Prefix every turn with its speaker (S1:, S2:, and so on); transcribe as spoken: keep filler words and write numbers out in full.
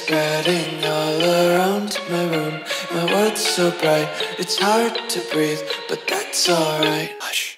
S1: spreading all around my room. My world's so bright, it's hard to breathe, but that's alright. Hush.